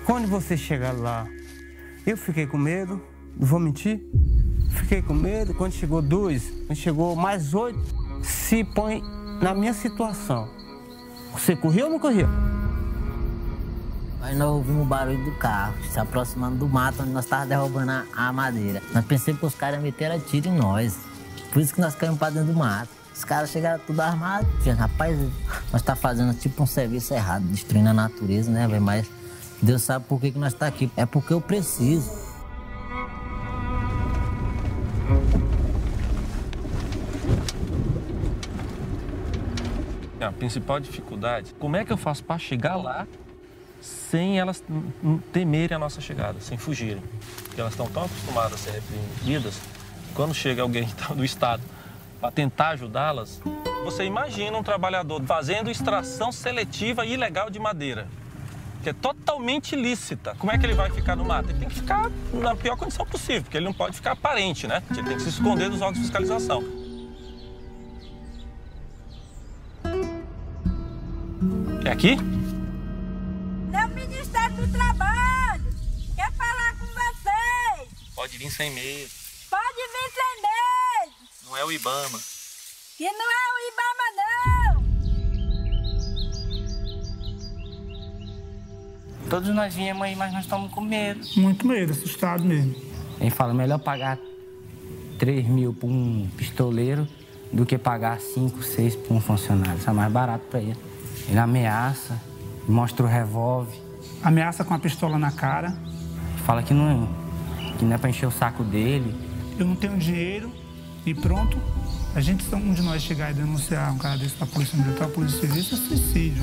Quando você chegar lá, eu fiquei com medo, não vou mentir. Fiquei com medo. Quando chegou 2, quando chegou mais 8, se põe na minha situação. Você correu ou não correu? Aí nós ouvimos o barulho do carro, se aproximando do mato onde nós estávamos derrubando a madeira. Nós pensamos que os caras meteram tiro em nós. Por isso que nós caímos para dentro do mato. Os caras chegaram tudo armados. Rapaz, nós estamos fazendo tipo um serviço errado, destruindo a natureza, né, velho? Mas Deus sabe por que nós estamos aqui. É porque eu preciso. A principal dificuldade, como é que eu faço para chegar lá sem elas temerem a nossa chegada, sem fugirem? Porque elas estão tão acostumadas a ser repreendidas, quando chega alguém do Estado para tentar ajudá-las, você imagina um trabalhador fazendo extração seletiva ilegal de madeira, que é totalmente ilícita. Como é que ele vai ficar no mato? Ele tem que ficar na pior condição possível, porque ele não pode ficar aparente, né? Ele tem que se esconder dos órgãos de fiscalização. É aqui? É o Ministério do Trabalho. Quer falar com vocês. Pode vir sem medo. Pode vir sem medo. Não é o IBAMA. Que não é o IBAMA, não. Todos nós viemos aí, mas nós estamos com medo. Muito medo, assustado mesmo. Ele fala, melhor pagar 3 mil para um pistoleiro do que pagar 5, 6 para um funcionário. Isso é mais barato para ele. Ele ameaça, mostra o revólver. Ameaça com a pistola na cara. Fala que não é para encher o saco dele. Eu não tenho dinheiro e pronto. A gente, um de nós chegar e denunciar um cara desse para a Polícia Militar, a Polícia Civil, isso é suicídio.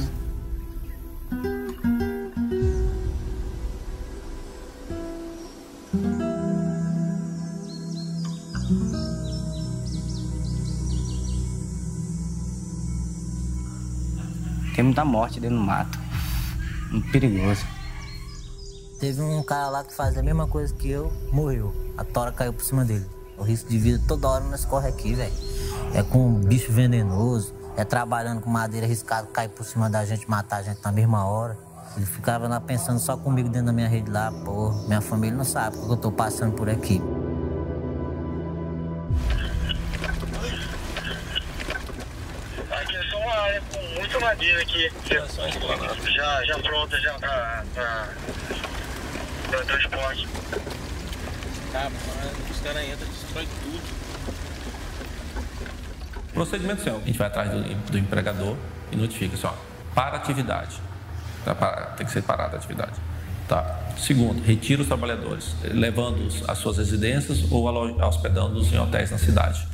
Tem muita morte dentro do mato. Muito perigoso. Teve um cara lá que fazia a mesma coisa que eu, morreu. A tora caiu por cima dele. O risco de vida toda hora nós corre aqui, velho. É com um bicho venenoso, é trabalhando com madeira arriscado, cair por cima da gente, matar a gente na mesma hora. Ele ficava lá pensando só comigo dentro da minha rede lá, pô, minha família não sabe o que eu tô passando por aqui. Aqui é só uma área com muita madeira aqui. Já pronta já para transporte. Tá, os caras entram e destroem tudo. Procedimento assim, ó, a gente vai atrás do empregador e notifica assim, ó, para a atividade. Tem que ser parada a atividade. Tá. Segundo, retira os trabalhadores, levando-os às suas residências ou hospedando-os em hotéis na cidade.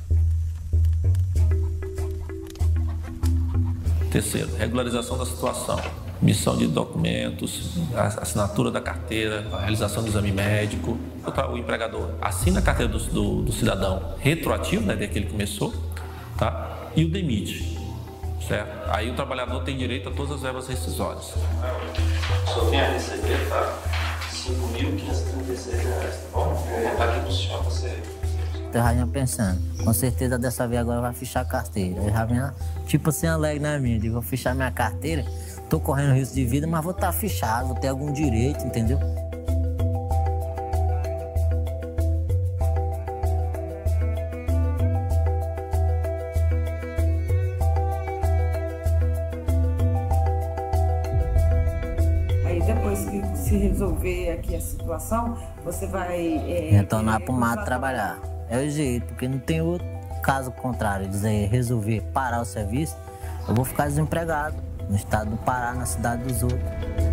Terceiro, regularização da situação. Missão de documentos, assinatura da carteira, a realização do exame médico. O empregador assina a carteira do cidadão retroativo, né, desde que ele começou, tá? E o demite, certo? Aí o trabalhador tem direito a todas as verbas rescisórias. Só tem a receber, tá? R$5.536, tá bom? Vou botar aqui pro senhor, você... Eu já vinha pensando, com certeza dessa vez agora vai fichar a carteira. Eu já vinha, tipo assim, alegre na minha, digo, vou fichar minha carteira, tô correndo risco de vida, mas vou estar fichado, vou ter algum direito, entendeu? Aí depois que se resolver aqui a situação, você vai... retornar pro mato trabalhar. É o jeito, porque não tem outro caso contrário, dizer resolver parar o serviço, eu vou ficar desempregado no estado do Pará, na cidade dos outros.